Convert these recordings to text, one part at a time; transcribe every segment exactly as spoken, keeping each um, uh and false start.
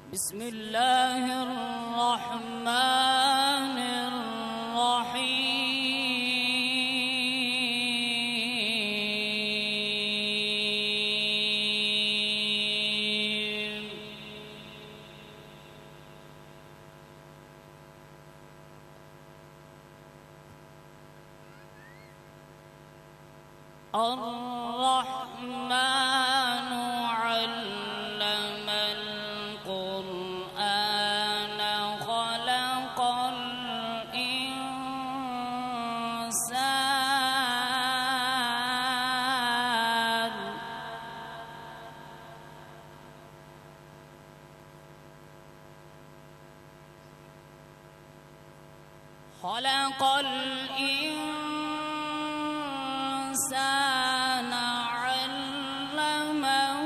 بسم الله الرحمن الرحيم. الرحمن علم القرآن خلق الإنسان خلق الإنسان علمه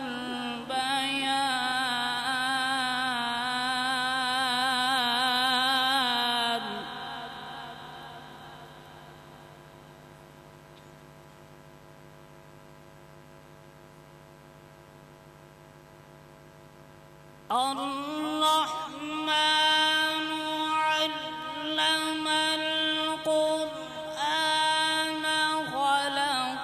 البيان. الرحمن علم القرآن خلق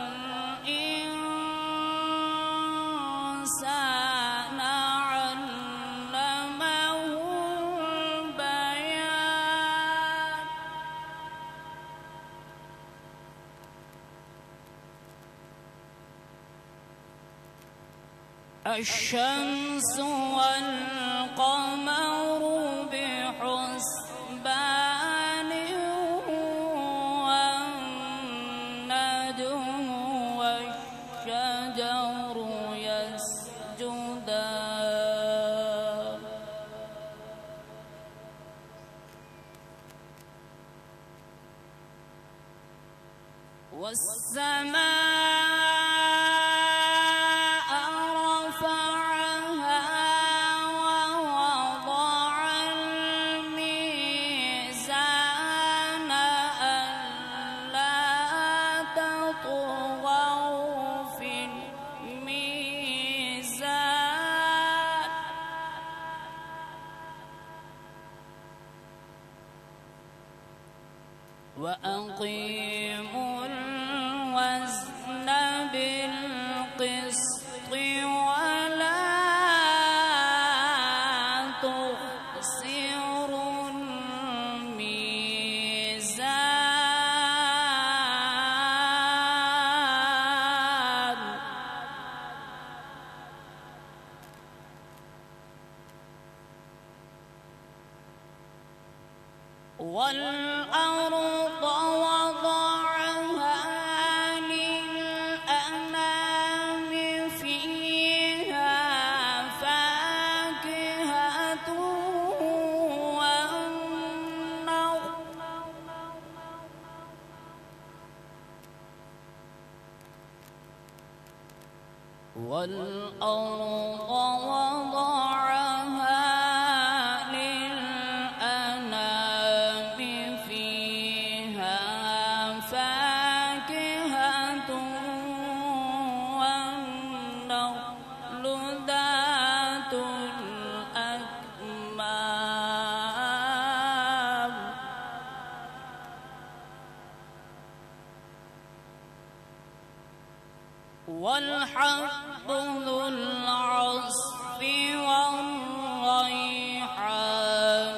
الإنسان علمه البيان. الشمس والقمر بحسبان والنجم والشجر يسجدان والسماء رفعها ووضع الميزان ألا تطغوا في الميزان وأقيموا الوزن بالقسط ولا تخسروا الميزان. والأرض وضعها للأنام فيها فاكهة والنخل والأرض وضعها للأنام فيها فاكهة والنخل ذات الأكمام والحب ذو العصف والريحان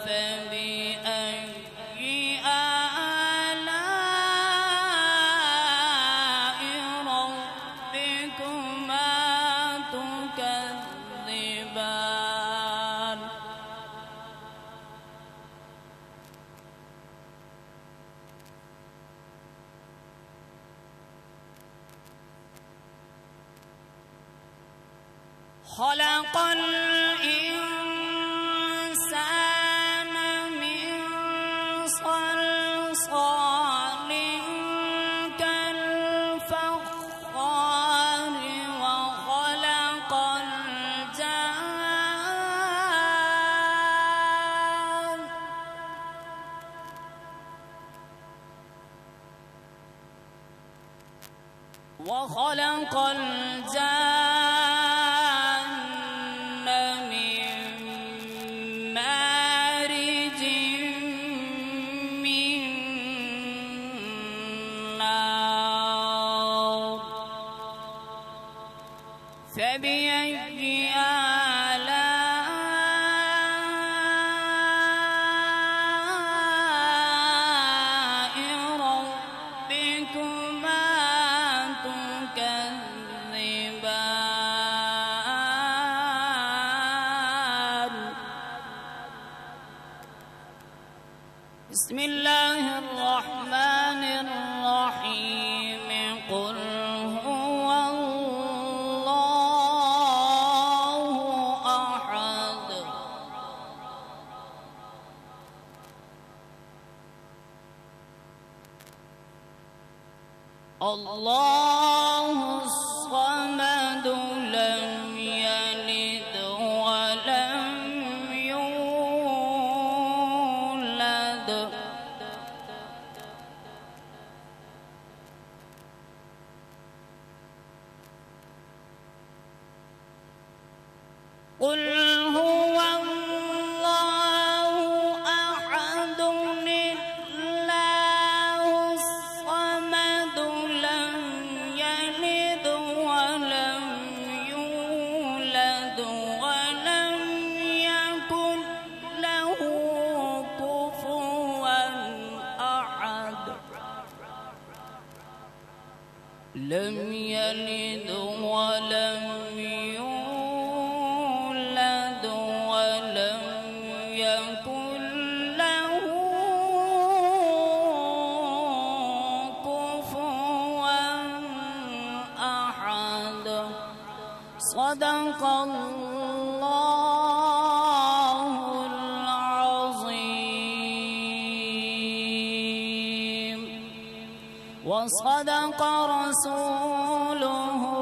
فبأي آلاء ربكما تكذبان. خلق الإنسان من صلصال كالفخار وخلق الجان وخلق الجان من فبأي آلاء ربكما تكذبان بسم الله الرحمن الرحيم قل هو الله أحد الله الصمد لم يلد ولم يولد قل هو الله أحد الله الصمد لم يلد ولم يولد ولم يكن له كفوا أحد لم يلد ولم يولد ولم يكن له كفوا أحد صدق الله العظيم وصدق رسوله